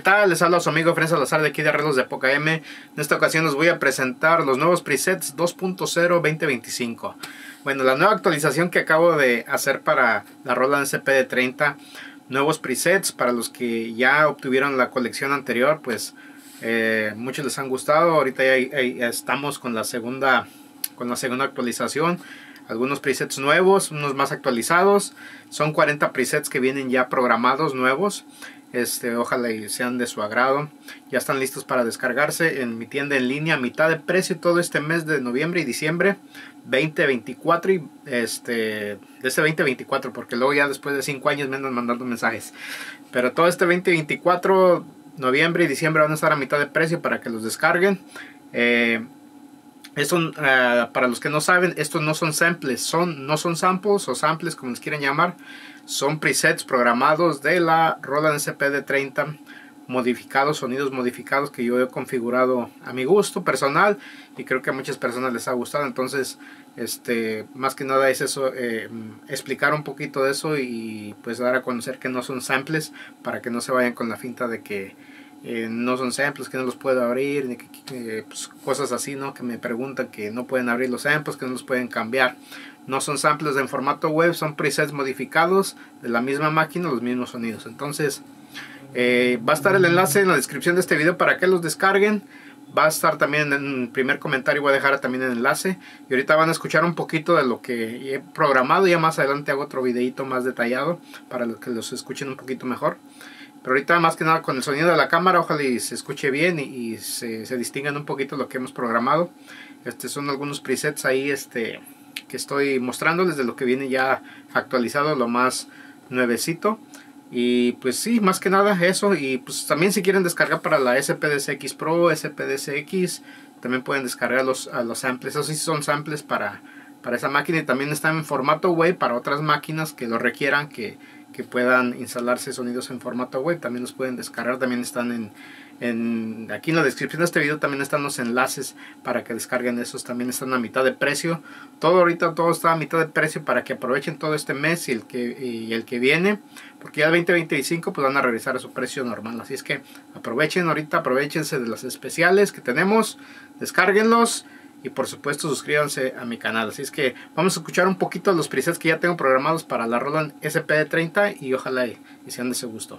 tal? Les habla su amigo Efraín Salazar de aquí de Arreglos de Poca M. En esta ocasión les voy a presentar los nuevos presets 2.0 2025. Bueno, la nueva actualización que acabo de hacer para la Roland SPD30. Nuevos presets para los que ya obtuvieron la colección anterior, pues muchos les han gustado. Ahorita ya estamos con la segunda actualización. Algunos presets nuevos, unos más actualizados. Son 40 presets que vienen ya programados nuevos. Ojalá y sean de su agrado. Ya están listos para descargarse en mi tienda en línea a mitad de precio todo este mes de noviembre y diciembre 2024 y de este 2024, porque luego ya después de 5 años me andan mandando mensajes. Pero todo este 2024, noviembre y diciembre van a estar a mitad de precio para que los descarguen. Para los que no saben, estos no son samples, no son samples o samples como les quieran llamar. Son presets programados de la Roland SPD30 modificados, sonidos modificados que yo he configurado a mi gusto personal y creo que a muchas personas les ha gustado. Entonces más que nada es eso, explicar un poquito de eso y pues dar a conocer que no son samples, para que no se vayan con la finta de que no son samples, que no los puedo abrir, ni pues, cosas así, ¿no? Que me preguntan que no pueden abrir los samples, que no los pueden cambiar. No son samples en formato web, son presets modificados de la misma máquina, los mismos sonidos. Entonces va a estar el enlace en la descripción de este video para que los descarguen. Va a estar también en el primer comentario, voy a dejar también el enlace. Y ahorita van a escuchar un poquito de lo que he programado. Ya más adelante hago otro videito más detallado para que los escuchen un poquito mejor. Pero ahorita más que nada con el sonido de la cámara, ojalá y se escuche bien y se distingan un poquito lo que hemos programado. Son algunos presets ahí que estoy mostrándoles de lo que viene ya actualizado, lo más nuevecito. Y pues sí, más que nada eso. Y pues también si quieren descargar para la SPDCX Pro, SPDCX, también pueden descargar los samples. Esos sí son samples para esa máquina, y también están en formato web para otras máquinas que lo requieran, que puedan instalarse sonidos en formato web. También los pueden descargar. También están aquí en la descripción de este video también están los enlaces para que descarguen esos. También están a mitad de precio. Ahorita todo está a mitad de precio para que aprovechen todo este mes y el que viene, porque ya el 2025 pues van a regresar a su precio normal. Así es que aprovechen ahorita, aprovechense de las especiales que tenemos, descárguenlos. Y por supuesto suscríbanse a mi canal. Así es que vamos a escuchar un poquito los presets que ya tengo programados para la Roland SPD30 y ojalá y sean de su gusto.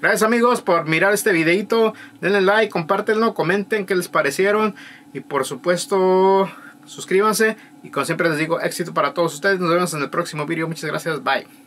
Gracias amigos por mirar este videito. Denle like, compártenlo, comenten qué les parecieron. Y por supuesto, suscríbanse. Y como siempre les digo, éxito para todos ustedes. Nos vemos en el próximo video. Muchas gracias. Bye.